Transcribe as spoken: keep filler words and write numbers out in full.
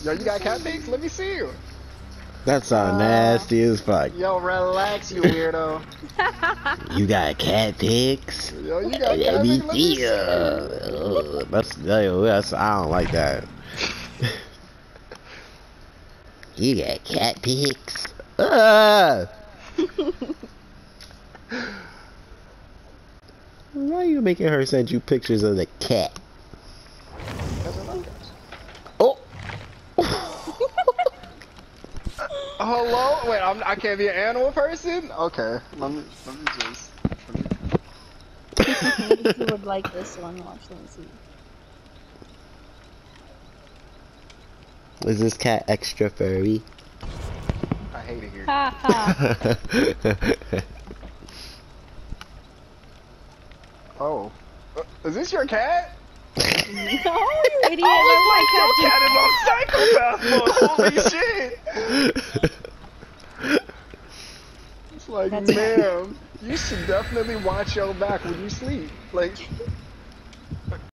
Yo, you got cat pics? Let me see you. That's so uh, nasty as fuck. Yo, relax, you weirdo. You got cat pics? Yo, you got cat pics? Let me see. Uh, that's, that's, I don't like that. You got cat pics? Uh. Why are you making her send you pictures of the cat? Oh! Hello? Wait, I'm, I can't be an animal person? Okay, let me, let me just... Maybe you would like this one. Watch, let me see. Is this cat extra furry? I hate it here. Ha ha. Oh. Uh, is this your cat? No, you idiot. Oh, No, my cat is on psychopath mode. Holy shit. It's like, ma'am, you should definitely watch your back when you sleep. Like...